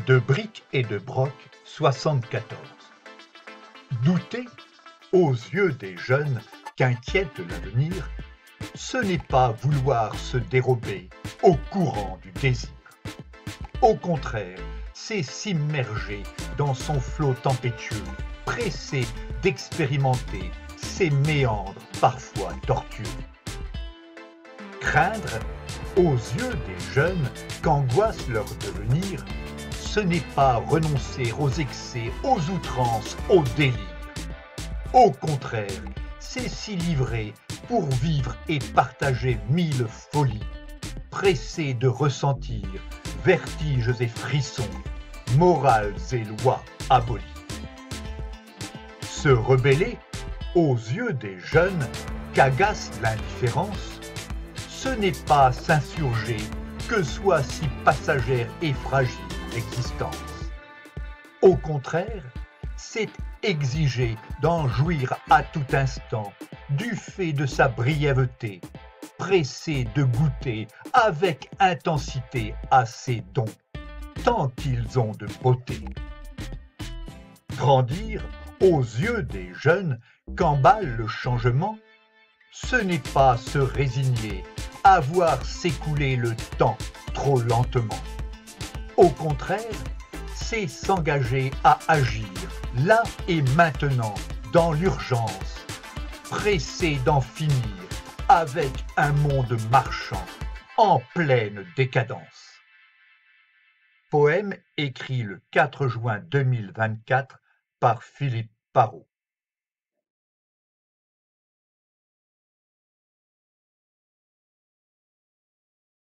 De briques et de broc, 74. Douter, aux yeux des jeunes qu'inquiète l'avenir, ce n'est pas vouloir se dérober au courant du désir. Au contraire, c'est s'immerger dans son flot tempétueux, pressé d'expérimenter ses méandres parfois tortueux. Craindre, aux yeux des jeunes qu'angoisse leur devenir, ce n'est pas renoncer aux excès, aux outrances, aux délires. Au contraire, c'est s'y livrer pour vivre et partager mille folies, pressé de ressentir vertiges et frissons, morales et lois abolies. Se rebeller, aux yeux des jeunes qu'agace l'indifférence, ce n'est pas s'insurger que soit si passagère et fragile l'existence. Au contraire, c'est exiger d'en jouir à tout instant du fait de sa brièveté, pressé de goûter avec intensité à ses dons, tant qu'ils ont de beauté. Grandir, aux yeux des jeunes qu'emballe le changement, ce n'est pas se résigner à voir s'écouler le temps trop lentement. Au contraire, c'est s'engager à agir là et maintenant dans l'urgence, pressé d'en finir avec un monde marchand en pleine décadence. Poème écrit le 4 juin 2024 par Philippe Parrot.